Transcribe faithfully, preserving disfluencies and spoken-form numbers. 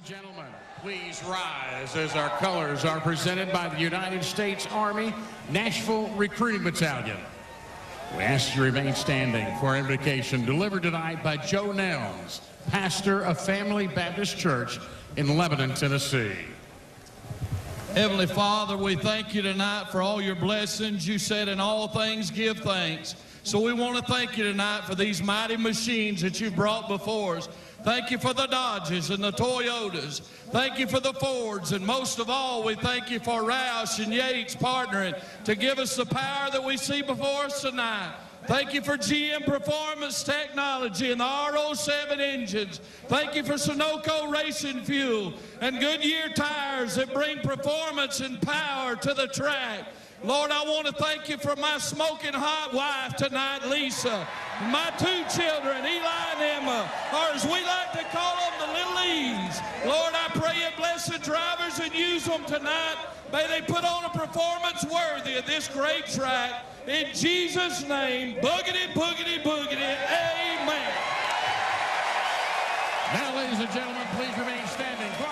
and gentlemen, please rise as our colors are presented by the United States Army Nashville Recruiting Battalion. We ask you to remain standing for our invocation delivered tonight by Joe Nelms, pastor of Family Baptist Church in Lebanon, Tennessee. Heavenly Father, we thank you tonight for all your blessings. You said in all things give thanks. So we want to thank you tonight for these mighty machines that you've brought before us. Thank you for the Dodges and the Toyotas. Thank you for the Fords. And most of all, we thank you for Roush and Yates partnering to give us the power that we see before us tonight. Thank you for G M Performance Technology and the R oh seven engines. Thank you for Sunoco Racing Fuel and Goodyear tires that bring performance and power to the track. Lord, I want to thank you for my smoking hot wife tonight, Lisa, and my two children, Eli and Emma, or as we like to call them, the Little E's. Lord, I pray you bless the drivers and use them tonight. May they put on a performance worthy of this great track. In Jesus' name, boogity, boogity, boogity, amen. Now, ladies and gentlemen, please remain standing.